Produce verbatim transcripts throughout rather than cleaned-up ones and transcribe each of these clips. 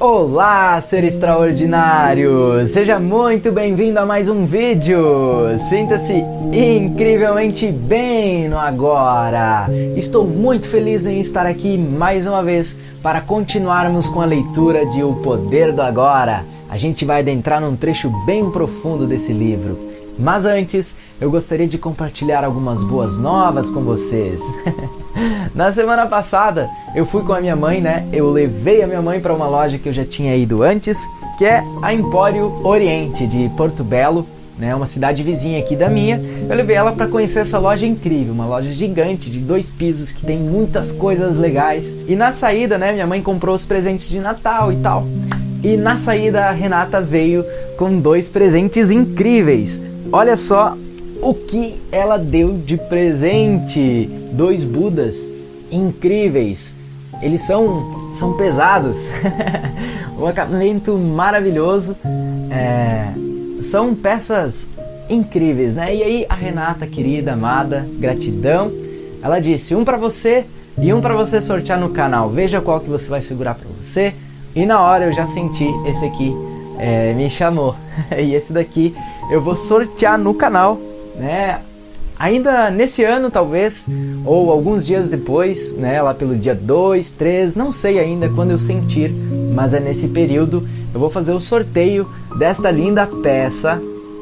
Olá, ser extraordinário! Seja muito bem-vindo a mais um vídeo! Sinta-se incrivelmente bem no agora! Estou muito feliz em estar aqui mais uma vez para continuarmos com a leitura de O Poder do Agora. A gente vai adentrar num trecho bem profundo desse livro. Mas antes, eu gostaria de compartilhar algumas boas novas com vocês. Na semana passada, eu fui com a minha mãe, né? Eu levei a minha mãe para uma loja que eu já tinha ido antes, que é a Empório Oriente, de Porto Belo, né? Uma cidade vizinha aqui da minha. Eu levei ela para conhecer essa loja incrível, uma loja gigante de dois pisos que tem muitas coisas legais. E na saída, né? Minha mãe comprou os presentes de Natal e tal. E na saída, a Renata veio com dois presentes incríveis. Olha só o que ela deu de presente. Dois Budas incríveis. Eles são, são pesados. Um acabamento maravilhoso. É, são peças incríveis, né? E aí a Renata, querida, amada, gratidão. Ela disse, um para você e um para você sortear no canal. Veja qual que você vai segurar para você. E na hora eu já senti, esse aqui é, me chamou. E esse daqui eu vou sortear no canal, né? Ainda nesse ano, talvez, ou alguns dias depois, né? Lá pelo dia dois, três, não sei ainda quando eu sentir, mas é nesse período eu vou fazer o sorteio desta linda peça,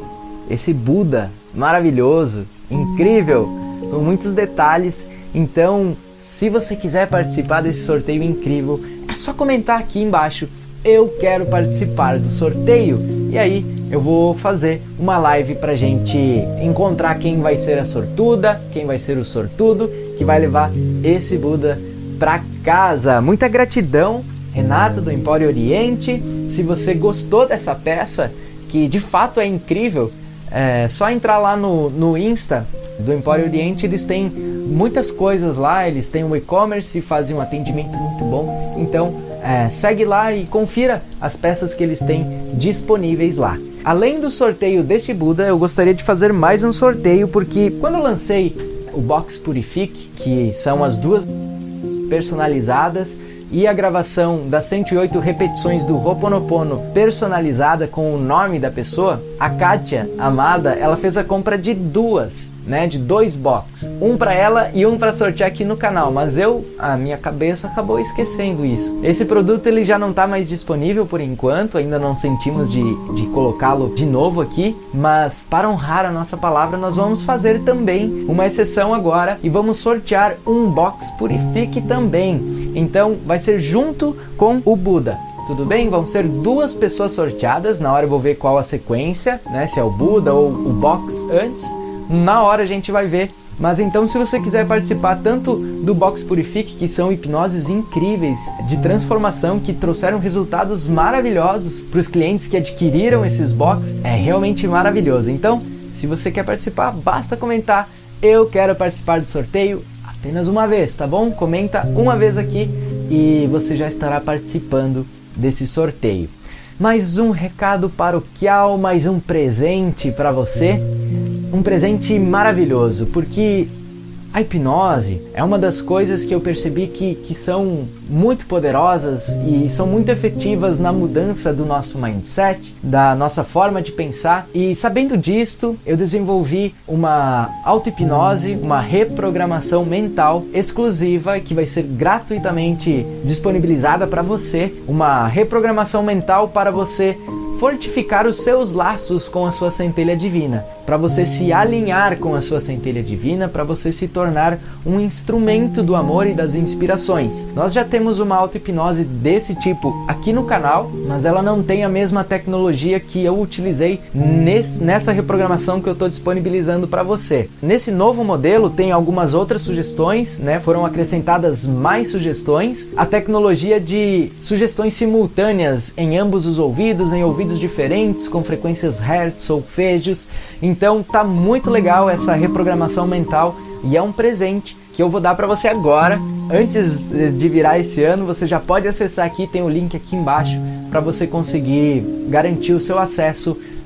esse Buda maravilhoso, incrível, com muitos detalhes. Então, se você quiser participar desse sorteio incrível, é só comentar aqui embaixo, eu quero participar do sorteio, e aí eu vou fazer uma live pra gente encontrar quem vai ser a sortuda, quem vai ser o sortudo, que vai levar esse Buda pra casa. Muita gratidão, Renata do Empório Oriente. Se você gostou dessa peça, que de fato é incrível, é só entrar lá no, no Insta do Empório Oriente, eles têm muitas coisas lá, eles têm um e-commerce e fazem um atendimento muito bom. Então, é, segue lá e confira as peças que eles têm disponíveis lá. Além do sorteio deste Buda, eu gostaria de fazer mais um sorteio, porque quando eu lancei o Box Purifique, que são as duas personalizadas, e a gravação das cento e oito repetições do Ho'oponopono personalizada com o nome da pessoa, a Kátia, amada, ela fez a compra de duas, né, de dois box, um para ela e um para sortear aqui no canal, mas eu, a minha cabeça acabou esquecendo isso. Esse produto ele já não está mais disponível por enquanto, ainda não sentimos de, de colocá-lo de novo aqui, mas para honrar a nossa palavra nós vamos fazer também uma exceção agora e vamos sortear um Box Purifique também. Então vai ser junto com o Buda. Tudo bem? Vão ser duas pessoas sorteadas. Na hora eu vou ver qual a sequência, né? Se é o Buda ou o Box antes. Na hora a gente vai ver. Mas então, se você quiser participar tanto do Box Purifique, que são hipnoses incríveis de transformação, que trouxeram resultados maravilhosos para os clientes que adquiriram esses box, é realmente maravilhoso. Então, se você quer participar, basta comentar, eu quero participar do sorteio apenas uma vez, tá bom? Comenta uma vez aqui e você já estará participando desse sorteio. Mais um recado paroquial, mais um presente para você. Um presente maravilhoso, porque a hipnose é uma das coisas que eu percebi que, que são muito poderosas e são muito efetivas na mudança do nosso mindset, da nossa forma de pensar. E sabendo disto, eu desenvolvi uma auto-hipnose, uma reprogramação mental exclusiva que vai ser gratuitamente disponibilizada para você. Uma reprogramação mental para você fortificar os seus laços com a sua centelha divina, para você se alinhar com a sua centelha divina, para você se tornar um instrumento do amor e das inspirações. Nós já temos uma auto-hipnose desse tipo aqui no canal, mas ela não tem a mesma tecnologia que eu utilizei nesse, nessa reprogramação que eu estou disponibilizando para você. Nesse novo modelo tem algumas outras sugestões, né? Foram acrescentadas mais sugestões, a tecnologia de sugestões simultâneas em ambos os ouvidos, em ouvidos diferentes, com frequências hertz, solfejos. Então tá muito legal essa reprogramação mental e é um presente que eu vou dar para você agora. Antes de virar esse ano, você já pode acessar aqui, tem o link aqui embaixo para você conseguir garantir o seu acesso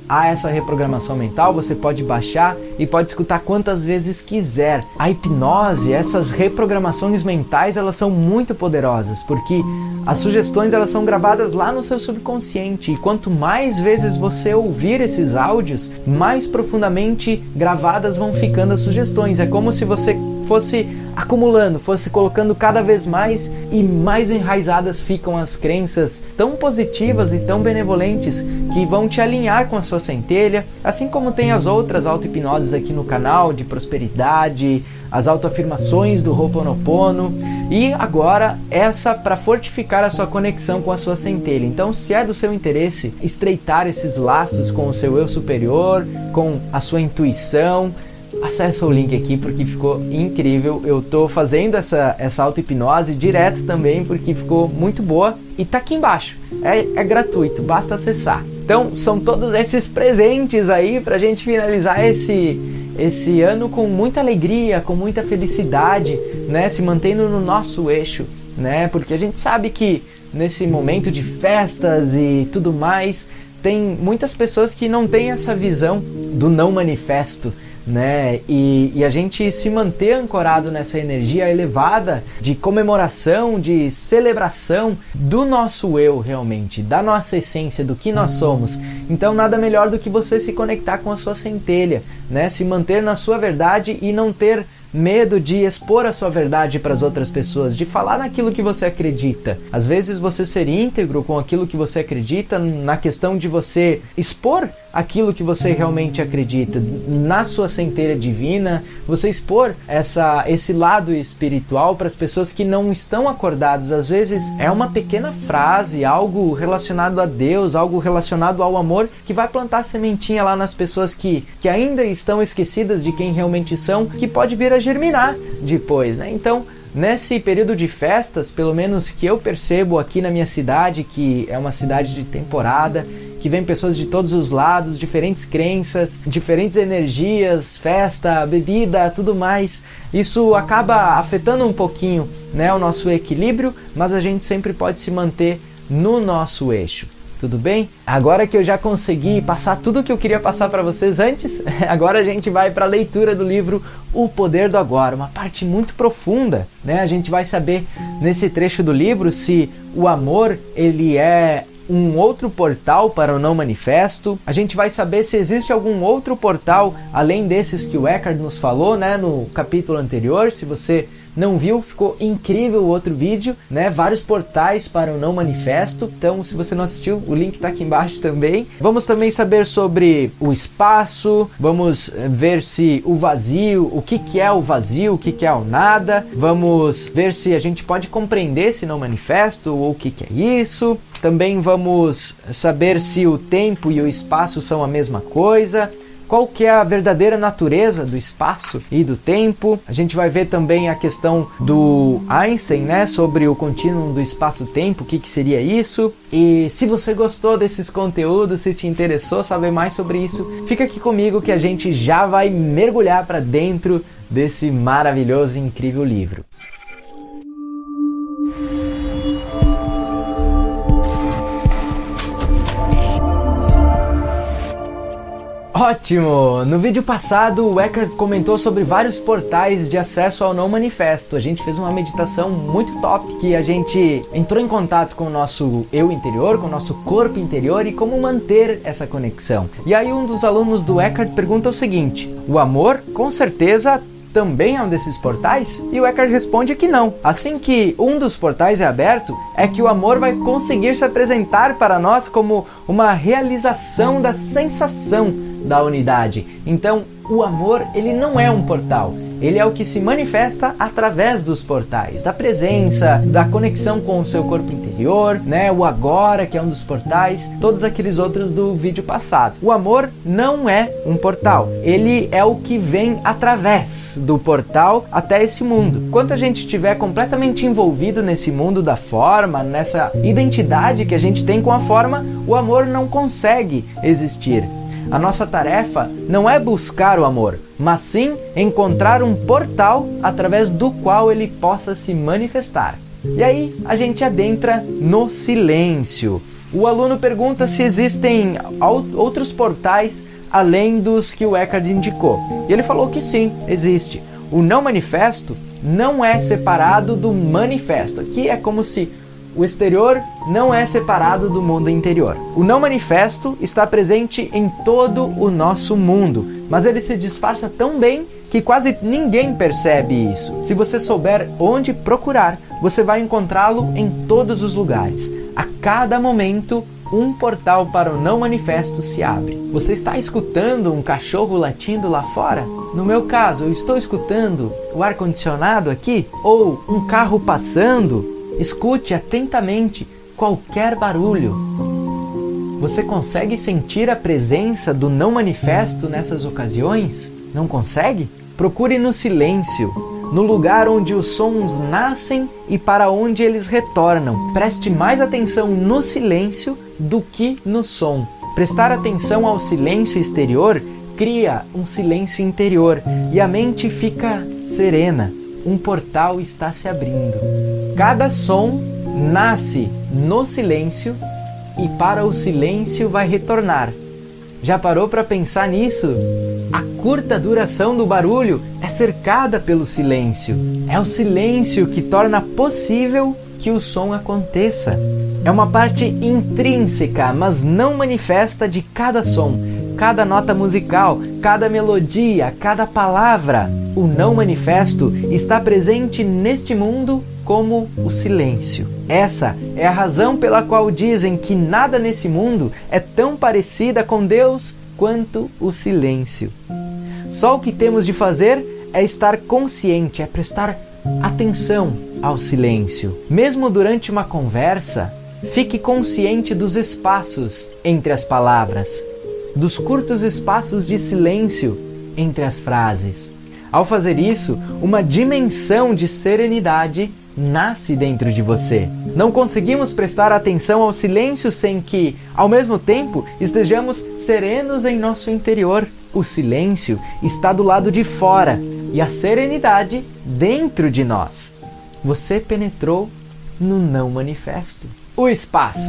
há essa reprogramação mental, você pode baixar e pode escutar quantas vezes quiser. A hipnose, essas reprogramações mentais, elas são muito poderosas, porque as sugestões elas são gravadas lá no seu subconsciente, e quanto mais vezes você ouvir esses áudios, mais profundamente gravadas vão ficando as sugestões. É como se você fosse acumulando, fosse colocando cada vez mais, e mais enraizadas ficam as crenças tão positivas e tão benevolentes que vão te alinhar com a sua centelha, assim como tem as outras auto-hipnoses aqui no canal, de prosperidade, as autoafirmações do Ho'oponopono, e agora essa para fortificar a sua conexão com a sua centelha. Então, se é do seu interesse estreitar esses laços com o seu eu superior, com a sua intuição, acessa o link aqui porque ficou incrível. Eu tô fazendo essa, essa auto-hipnose direto também porque ficou muito boa, e tá aqui embaixo, é, é gratuito, basta acessar. Então são todos esses presentes aí pra gente finalizar esse, esse ano com muita alegria, com muita felicidade, né? Se mantendo no nosso eixo, né? Porque a gente sabe que nesse momento de festas e tudo mais, tem muitas pessoas que não têm essa visão do não manifesto, né? E, e a gente se manter ancorado nessa energia elevada de comemoração, de celebração do nosso eu realmente, da nossa essência, do que nós somos. Então nada melhor do que você se conectar com a sua centelha, né? Se manter na sua verdade e não ter medo de expor a sua verdade para as outras pessoas, de falar naquilo que você acredita. Às vezes você ser íntegro com aquilo que você acredita, na questão de você expor aquilo que você realmente acredita, na sua centelha divina, você expor essa, esse lado espiritual para as pessoas que não estão acordadas. Às vezes é uma pequena frase, algo relacionado a Deus, algo relacionado ao amor, que vai plantar sementinha lá nas pessoas que, que ainda estão esquecidas de quem realmente são, que pode vir a germinar depois, né? Então, nesse período de festas, pelo menos que eu percebo aqui na minha cidade, que é uma cidade de temporada, que vem pessoas de todos os lados, diferentes crenças, diferentes energias, festa, bebida, tudo mais. Isso acaba afetando um pouquinho, né, o nosso equilíbrio, mas a gente sempre pode se manter no nosso eixo. Tudo bem? Agora que eu já consegui passar tudo o que eu queria passar para vocês antes, agora a gente vai para a leitura do livro O Poder do Agora, uma parte muito profunda, né? A gente vai saber nesse trecho do livro se o amor ele é um outro portal para o não manifesto. A gente vai saber se existe algum outro portal além desses que o Eckhart nos falou, né, no capítulo anterior. Se você não viu, ficou incrível o outro vídeo, né? Vários portais para o não manifesto. Então, se você não assistiu, o link está aqui embaixo também. Vamos também saber sobre o espaço. Vamos ver se o vazio, o que que é o vazio, o que que é o nada. Vamos ver se a gente pode compreender esse não manifesto ou o que que é isso. Também vamos saber se o tempo e o espaço são a mesma coisa. Qual que é a verdadeira natureza do espaço e do tempo. A gente vai ver também a questão do Einstein, né, sobre o contínuo do espaço-tempo, o que que seria isso. E se você gostou desses conteúdos, se te interessou saber mais sobre isso, fica aqui comigo que a gente já vai mergulhar para dentro desse maravilhoso e incrível livro. Ótimo! No vídeo passado, o Eckhart comentou sobre vários portais de acesso ao não manifesto. A gente fez uma meditação muito top, que a gente entrou em contato com o nosso eu interior, com o nosso corpo interior e como manter essa conexão. E aí um dos alunos do Eckhart pergunta o seguinte: o amor, com certeza, também é um desses portais? E o Eckhart responde que não. Assim que um dos portais é aberto, é que o amor vai conseguir se apresentar para nós como uma realização da sensação da unidade. Então, o amor, ele não é um portal. Ele é o que se manifesta através dos portais, da presença, da conexão com o seu corpo interior, né? O agora, que é um dos portais, todos aqueles outros do vídeo passado. O amor não é um portal. Ele é o que vem através do portal até esse mundo. Quando a gente estiver completamente envolvido nesse mundo da forma, nessa identidade que a gente tem com a forma, o amor não consegue existir. A nossa tarefa não é buscar o amor, mas sim encontrar um portal através do qual ele possa se manifestar. E aí a gente adentra no silêncio. O aluno pergunta se existem outros portais além dos que o Eckhart indicou. E ele falou que sim, existe. O não manifesto não é separado do manifesto. Aqui é como se o exterior não é separado do mundo interior. O não manifesto está presente em todo o nosso mundo, mas ele se disfarça tão bem que quase ninguém percebe isso. Se você souber onde procurar, você vai encontrá-lo em todos os lugares. A cada momento, um portal para o não manifesto se abre. Você está escutando um cachorro latindo lá fora? No meu caso, eu estou escutando o ar-condicionado aqui? Ou um carro passando? Escute atentamente qualquer barulho. Você consegue sentir a presença do não manifesto nessas ocasiões? Não consegue? Procure no silêncio, no lugar onde os sons nascem e para onde eles retornam. Preste mais atenção no silêncio do que no som. Prestar atenção ao silêncio exterior cria um silêncio interior e a mente fica serena. Um portal está se abrindo. Cada som nasce no silêncio e para o silêncio vai retornar. Já parou para pensar nisso? A curta duração do barulho é cercada pelo silêncio. É o silêncio que torna possível que o som aconteça. É uma parte intrínseca, mas não manifesta de cada som, cada nota musical, cada melodia, cada palavra. O não manifesto está presente neste mundo como o silêncio. Essa é a razão pela qual dizem que nada nesse mundo é tão parecida com Deus quanto o silêncio. Só o que temos de fazer é estar consciente, é prestar atenção ao silêncio. Mesmo durante uma conversa, fique consciente dos espaços entre as palavras, dos curtos espaços de silêncio entre as frases. Ao fazer isso, uma dimensão de serenidade nasce dentro de você. Não conseguimos prestar atenção ao silêncio sem que, ao mesmo tempo, estejamos serenos em nosso interior. O silêncio está do lado de fora e a serenidade dentro de nós. Você penetrou no não manifesto. O espaço.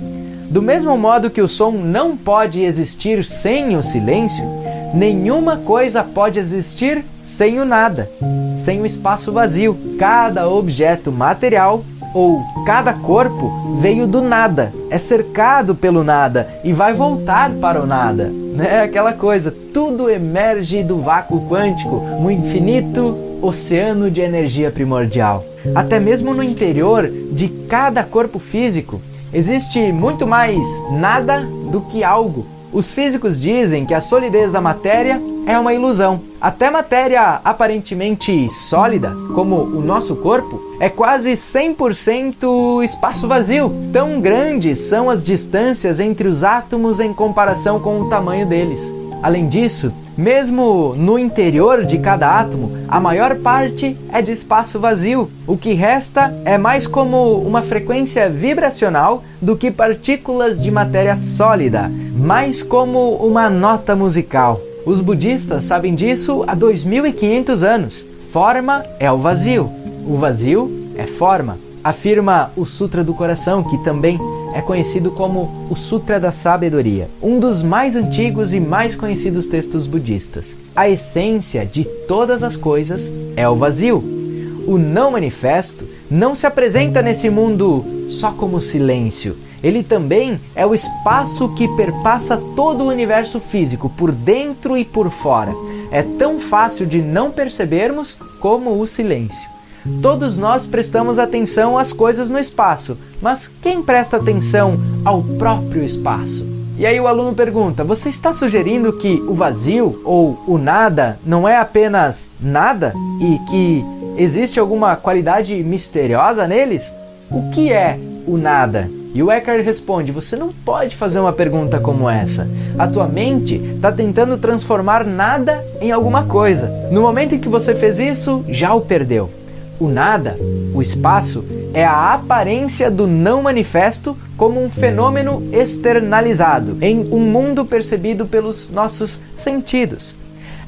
Do mesmo modo que o som não pode existir sem o silêncio, nenhuma coisa pode existir sem o nada, sem o espaço vazio. Cada objeto material ou cada corpo veio do nada, é cercado pelo nada e vai voltar para o nada. É aquela coisa, tudo emerge do vácuo quântico, um infinito oceano de energia primordial. Até mesmo no interior de cada corpo físico, existe muito mais nada do que algo. Os físicos dizem que a solidez da matéria é uma ilusão. Até matéria aparentemente sólida, como o nosso corpo, é quase cem por cento espaço vazio. Tão grandes são as distâncias entre os átomos em comparação com o tamanho deles. Além disso, mesmo no interior de cada átomo, a maior parte é de espaço vazio. O que resta é mais como uma frequência vibracional do que partículas de matéria sólida, mais como uma nota musical. Os budistas sabem disso há dois mil e quinhentos anos. Forma é o vazio. O vazio é forma. Afirma o Sutra do Coração, que também é conhecido como o Sutra da Sabedoria, um dos mais antigos e mais conhecidos textos budistas. A essência de todas as coisas é o vazio. O não manifesto não se apresenta nesse mundo só como silêncio. Ele também é o espaço que perpassa todo o universo físico, por dentro e por fora. É tão fácil de não percebermos como o silêncio. Todos nós prestamos atenção às coisas no espaço, mas quem presta atenção ao próprio espaço? E aí o aluno pergunta, você está sugerindo que o vazio ou o nada não é apenas nada e que existe alguma qualidade misteriosa neles? O que é o nada? E o Eckhart responde, você não pode fazer uma pergunta como essa. A tua mente está tentando transformar nada em alguma coisa. No momento em que você fez isso, já o perdeu. O nada, o espaço, é a aparência do não manifesto como um fenômeno externalizado em um mundo percebido pelos nossos sentidos.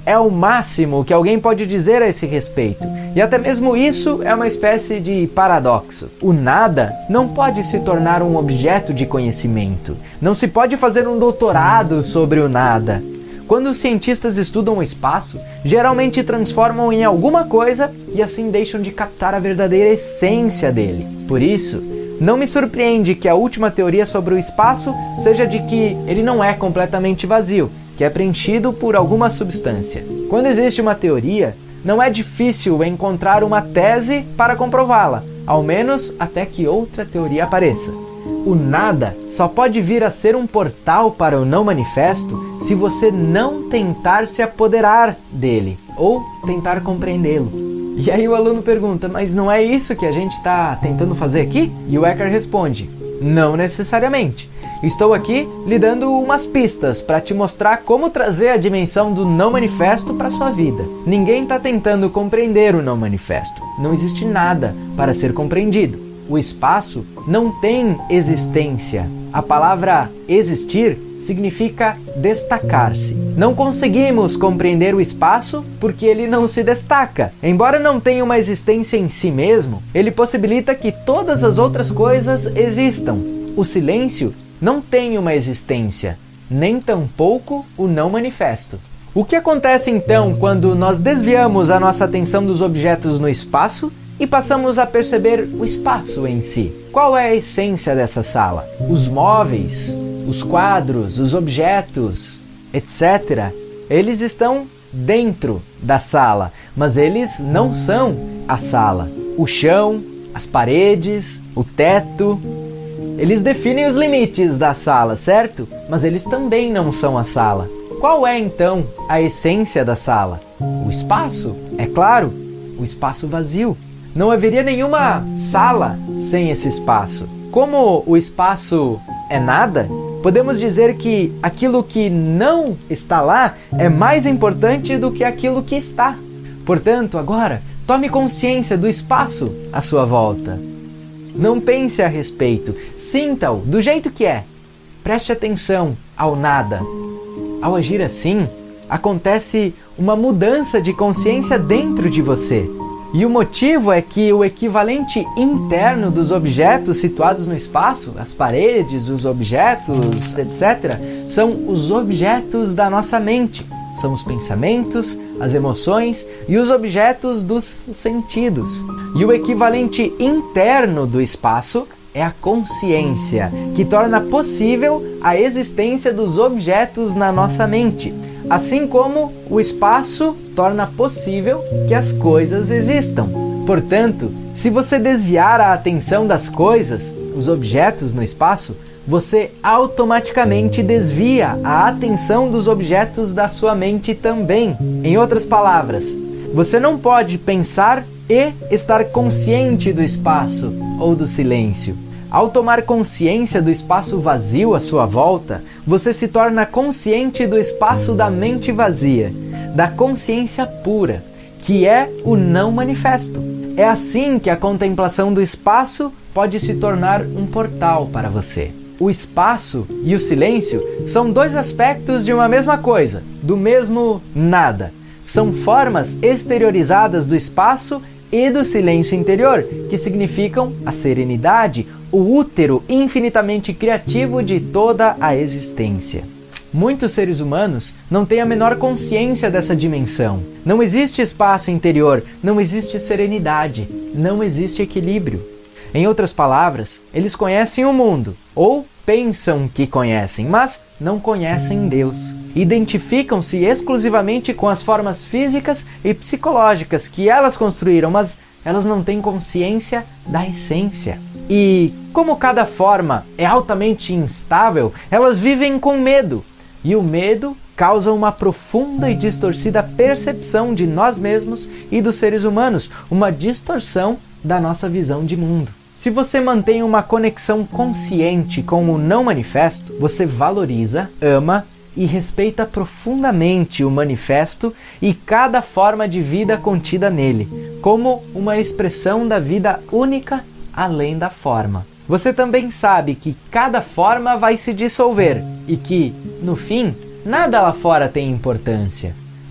é o máximo que alguém pode dizer a esse respeito. E até mesmo isso é uma espécie de paradoxo. O nada não pode se tornar um objeto de conhecimento. Não se pode fazer um doutorado sobre o nada. Quando os cientistas estudam o espaço, geralmente transformam em alguma coisa e assim deixam de captar a verdadeira essência dele. Por isso, não me surpreende que a última teoria sobre o espaço seja de que ele não é completamente vazio, que é preenchido por alguma substância. Quando existe uma teoria, não é difícil encontrar uma tese para comprová-la, ao menos até que outra teoria apareça. O nada só pode vir a ser um portal para o não manifesto se você não tentar se apoderar dele ou tentar compreendê-lo. E aí o aluno pergunta, mas não é isso que a gente está tentando fazer aqui? E o Eckhart responde, não necessariamente. Estou aqui lhe dando umas pistas para te mostrar como trazer a dimensão do não manifesto para sua vida. Ninguém está tentando compreender o não manifesto. Não existe nada para ser compreendido. O espaço não tem existência. A palavra existir significa destacar-se. Não conseguimos compreender o espaço porque ele não se destaca. Embora não tenha uma existência em si mesmo, ele possibilita que todas as outras coisas existam. O silêncio não tem uma existência, nem tampouco o não manifesto. O que acontece então quando nós desviamos a nossa atenção dos objetos no espaço e passamos a perceber o espaço em si? Qual é a essência dessa sala? Os móveis, os quadros, os objetos, etcétera, eles estão dentro da sala, mas eles não são a sala. O chão, as paredes, o teto, eles definem os limites da sala, certo? Mas eles também não são a sala. Qual é então a essência da sala? O espaço, é claro, o espaço vazio. Não haveria nenhuma sala sem esse espaço. Como o espaço é nada, podemos dizer que aquilo que não está lá é mais importante do que aquilo que está. Portanto, agora, tome consciência do espaço à sua volta. Não pense a respeito, sinta-o do jeito que é. Preste atenção ao nada. Ao agir assim, acontece uma mudança de consciência dentro de você. E o motivo é que o equivalente interno dos objetos situados no espaço, as paredes, os objetos, etcétera, são os objetos da nossa mente. São os pensamentos, as emoções e os objetos dos sentidos. E o equivalente interno do espaço é a consciência, que torna possível a existência dos objetos na nossa mente, assim como o espaço torna possível que as coisas existam. Portanto, se você desviar a atenção das coisas, os objetos no espaço, você automaticamente desvia a atenção dos objetos da sua mente também. Em outras palavras, você não pode pensar e estar consciente do espaço ou do silêncio. Ao tomar consciência do espaço vazio à sua volta, você se torna consciente do espaço da mente vazia, da consciência pura, que é o não manifesto. É assim que a contemplação do espaço pode se tornar um portal para você. O espaço e o silêncio são dois aspectos de uma mesma coisa, do mesmo nada. São formas exteriorizadas do espaço e do silêncio interior, que significam a serenidade, o útero infinitamente criativo de toda a existência. Muitos seres humanos não têm a menor consciência dessa dimensão. Não existe espaço interior, não existe serenidade, não existe equilíbrio. Em outras palavras, eles conhecem o mundo, ou pensam que conhecem, mas não conhecem Deus. Identificam-se exclusivamente com as formas físicas e psicológicas que elas construíram, mas elas não têm consciência da essência. E como cada forma é altamente instável, elas vivem com medo. E o medo causa uma profunda e distorcida percepção de nós mesmos e dos seres humanos, uma distorção da nossa visão de mundo. Se você mantém uma conexão consciente com o não manifesto, você valoriza, ama e respeita profundamente o manifesto e cada forma de vida contida nele, como uma expressão da vida única além da forma. Você também sabe que cada forma vai se dissolver e que, no fim, nada lá fora tem importância.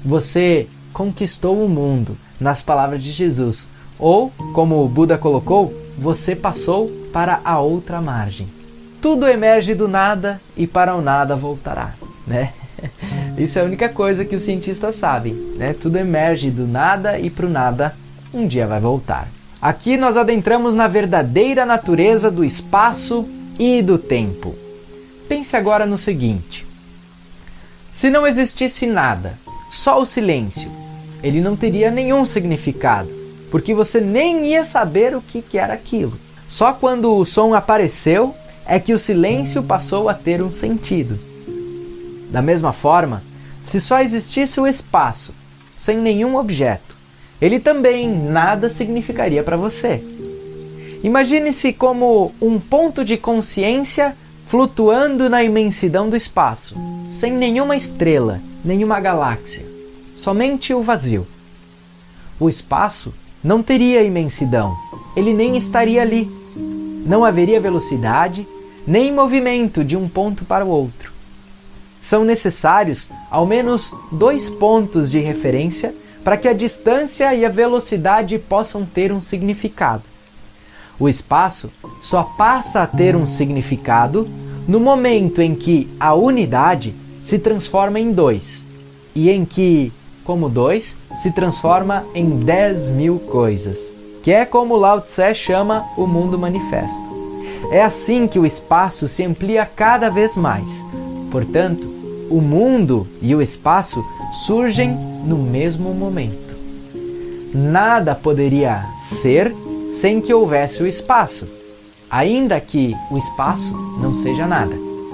você conquistou o mundo, nas palavras de Jesus. Ou, como o Buda colocou, você passou para a outra margem. Tudo emerge do nada e para o nada voltará, né? Isso é a única coisa que os cientistas sabem, né? Tudo emerge do nada e para o nada um dia vai voltar. Aqui nós adentramos na verdadeira natureza do espaço e do tempo. Pense agora no seguinte: se não existisse nada, só o silêncio, ele não teria nenhum significado, porque você nem ia saber o que era aquilo. Só quando o som apareceu é que o silêncio passou a ter um sentido. Da mesma forma, se só existisse o espaço, sem nenhum objeto, ele também nada significaria para você. Imagine-se como um ponto de consciência flutuando na imensidão do espaço, sem nenhuma estrela, nenhuma galáxia, somente o vazio. O espaço não teria imensidão, ele nem estaria ali. Não haveria velocidade, nem movimento de um ponto para o outro. São necessários ao menos dois pontos de referência para que a distância e a velocidade possam ter um significado. O espaço só passa a ter um significado no momento em que a unidade se transforma em dois, e em que, como dois, se transforma em dez mil coisas, que é como Lao Tse chama o mundo manifesto. É assim que o espaço se amplia cada vez mais. Portanto, o mundo e o espaço surgem no mesmo momento. Nada poderia ser sem que houvesse o espaço, ainda que o espaço não seja nada.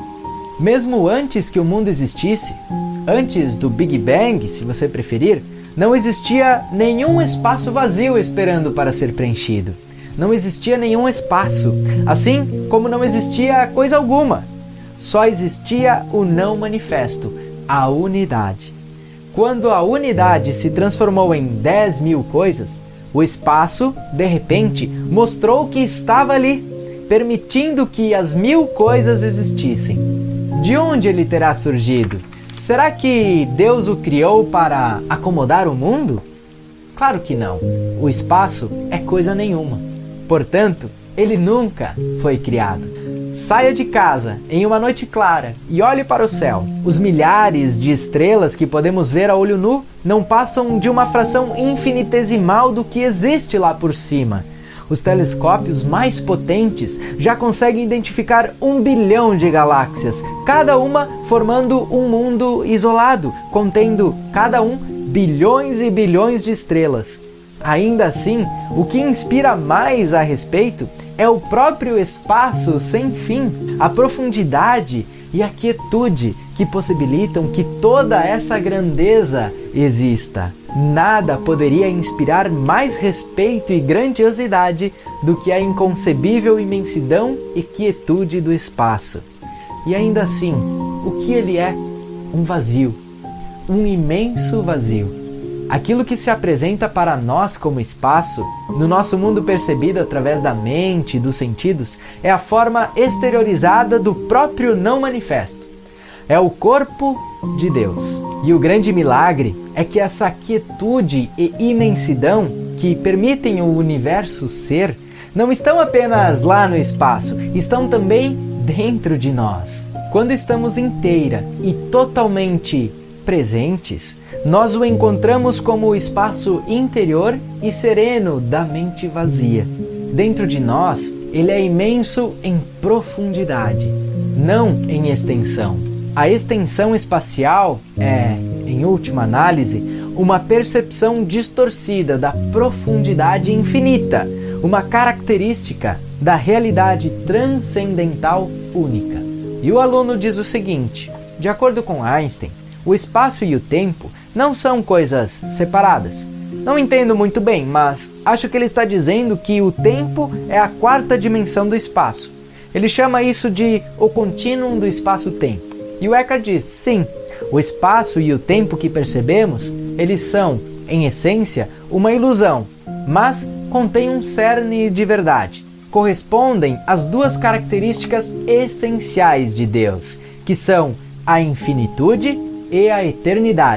Mesmo antes que o mundo existisse, antes do Big Bang, se você preferir, não existia nenhum espaço vazio esperando para ser preenchido. Não existia nenhum espaço, assim como não existia coisa alguma. Só existia o não manifesto, a unidade. Quando a unidade se transformou em dez mil coisas, o espaço, de repente, mostrou que estava ali, permitindo que as mil coisas existissem. De onde ele terá surgido? Será que Deus o criou para acomodar o mundo? Claro que não. O espaço é coisa nenhuma. Portanto, ele nunca foi criado. Saia de casa em uma noite clara e olhe para o céu. Os milhares de estrelas que podemos ver a olho nu não passam de uma fração infinitesimal do que existe lá por cima. Os telescópios mais potentes já conseguem identificar um bilhão de galáxias, cada uma formando um mundo isolado, contendo cada um bilhões e bilhões de estrelas. Ainda assim, o que inspira mais a respeito é o próprio espaço sem fim, a profundidade e a quietude que possibilitam que toda essa grandeza exista. Nada poderia inspirar mais respeito e grandiosidade do que a inconcebível imensidão e quietude do espaço. E ainda assim, o que ele é? Um vazio, um imenso vazio. Aquilo que se apresenta para nós como espaço, no nosso mundo percebido através da mente e dos sentidos, é a forma exteriorizada do próprio não manifesto. É o corpo de Deus. E o grande milagre é que essa quietude e imensidão que permitem o universo ser, não estão apenas lá no espaço, estão também dentro de nós. Quando estamos inteira e totalmente presentes, nós o encontramos como o espaço interior e sereno da mente vazia. Dentro de nós, ele é imenso em profundidade, não em extensão. A extensão espacial é, em última análise, uma percepção distorcida da profundidade infinita, uma característica da realidade transcendental única. E o aluno diz o seguinte: de acordo com Einstein, o espaço e o tempo não são coisas separadas. Não entendo muito bem, mas acho que ele está dizendo que o tempo é a quarta dimensão do espaço. Ele chama isso de o contínuo do espaço-tempo. E o Eckhart diz, sim, o espaço e o tempo que percebemos, eles são, em essência, uma ilusão, mas contêm um cerne de verdade. Correspondem às duas características essenciais de Deus, que são a infinitude e a eternidade,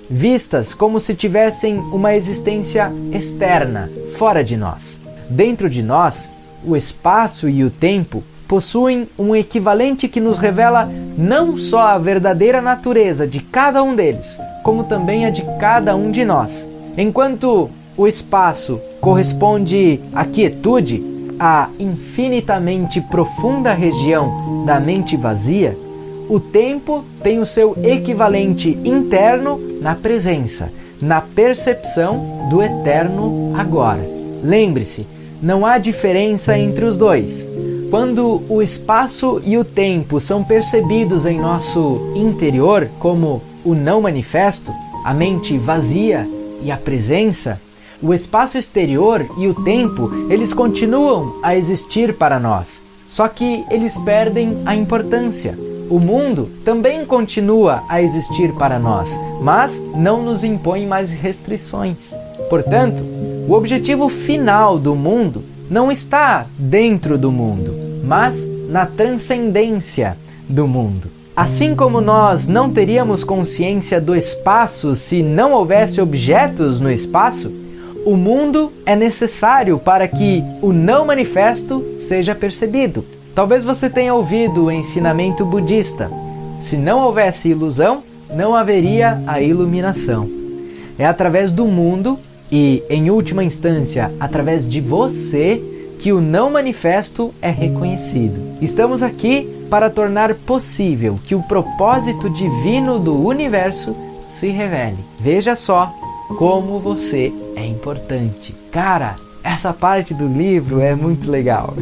vistas como se tivessem uma existência externa, fora de nós. Dentro de nós, o espaço e o tempo possuem um equivalente que nos revela não só a verdadeira natureza de cada um deles, como também a de cada um de nós. Enquanto o espaço corresponde à quietude, à infinitamente profunda região da mente vazia, o tempo tem o seu equivalente interno na presença, na percepção do eterno agora. Lembre-se, não há diferença entre os dois. Quando o espaço e o tempo são percebidos em nosso interior como o não manifesto, a mente vazia e a presença, o espaço exterior e o tempo, eles continuam a existir para nós, só que eles perdem a importância. O mundo também continua a existir para nós, mas não nos impõe mais restrições. Portanto, o objetivo final do mundo não está dentro do mundo, mas na transcendência do mundo. Assim como nós não teríamos consciência do espaço se não houvesse objetos no espaço, o mundo é necessário para que o não manifesto seja percebido. Talvez você tenha ouvido o ensinamento budista: se não houvesse ilusão, não haveria a iluminação. É através do mundo e, em última instância, através de você, que o não manifesto é reconhecido. Estamos aqui para tornar possível que o propósito divino do universo se revele. Veja só como você é importante. Cara, essa parte do livro é muito legal.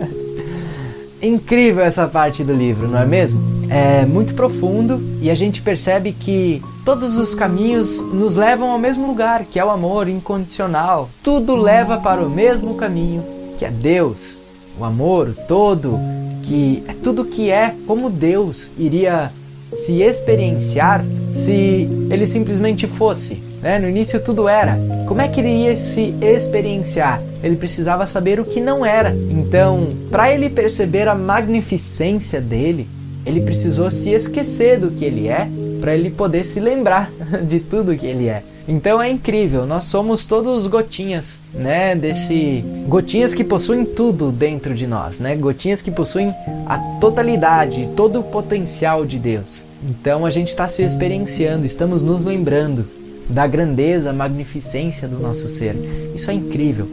Incrível essa parte do livro, não é mesmo? É muito profundo e a gente percebe que todos os caminhos nos levam ao mesmo lugar, que é o amor incondicional. Tudo leva para o mesmo caminho, que é Deus. O amor, o todo, que é tudo que é como Deus iria se experienciar se ele simplesmente fosse. Né? No início tudo era. Como é que ele ia se experienciar? Ele precisava saber o que não era. Então, para ele perceber a magnificência dele, ele precisou se esquecer do que ele é, para ele poder se lembrar de tudo que ele é. Então é incrível, nós somos todos gotinhas, né, desse gotinhas que possuem tudo dentro de nós, né? Gotinhas que possuem a totalidade, todo o potencial de Deus. Então a gente está se experienciando, estamos nos lembrando da grandeza, magnificência do nosso ser. Isso é incrível.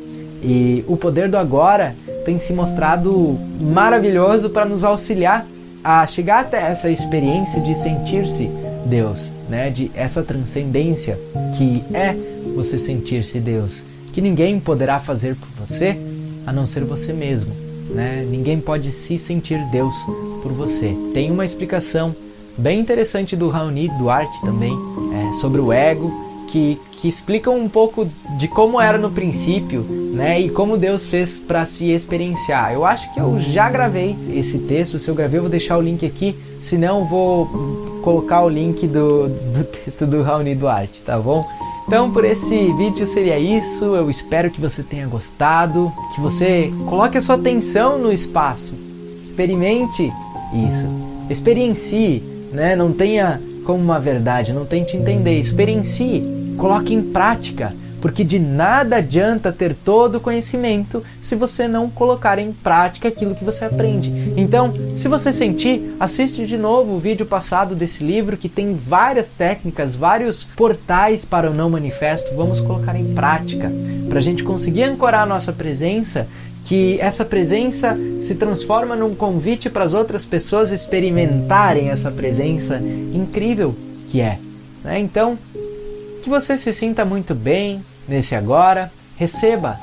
E o poder do agora tem se mostrado maravilhoso para nos auxiliar a chegar até essa experiência de sentir-se Deus, né? De essa transcendência que é você sentir-se Deus, que ninguém poderá fazer por você a não ser você mesmo, né? Ninguém pode se sentir Deus por você. Tem uma explicação bem interessante do Raoni Duarte também, é, sobre o ego, que, que explica um pouco de como era no princípio, né, e como Deus fez para se experienciar. Eu acho que eu já gravei esse texto. Se eu gravei, eu vou deixar o link aqui, se não vou colocar o link do, do texto do Raoni Duarte, tá bom? Então, por esse vídeo seria isso. Eu espero que você tenha gostado, que você coloque a sua atenção no espaço, experimente isso, experiencie, né? Não tenha como uma verdade, não tente entender, experiencie, coloque em prática, porque de nada adianta ter todo o conhecimento se você não colocar em prática aquilo que você aprende. Então, se você sentir, assiste de novo o vídeo passado desse livro, que tem várias técnicas, vários portais para o não manifesto. Vamos colocar em prática, para a gente conseguir ancorar a nossa presença, que essa presença se transforma num convite para as outras pessoas experimentarem essa presença incrível que é. Né? Então, que você se sinta muito bem nesse agora. Receba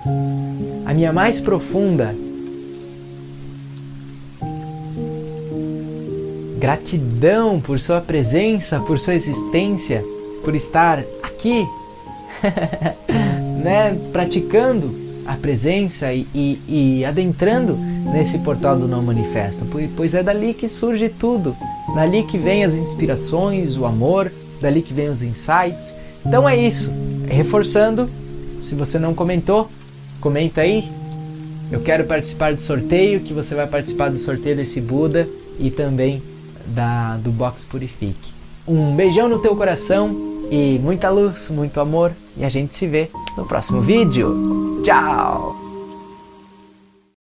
a minha mais profunda gratidão por sua presença, por sua existência, por estar aqui, né, praticando a presença e, e, e adentrando nesse portal do não manifesto, pois é dali que surge tudo, dali que vem as inspirações, o amor, dali que vem os insights. Então é isso, reforçando, se você não comentou, comenta aí. Eu quero participar do sorteio, que você vai participar do sorteio desse Buda e também da, do Box Purifique. Um beijão no teu coração, e muita luz, muito amor, e a gente se vê no próximo vídeo. Tchau!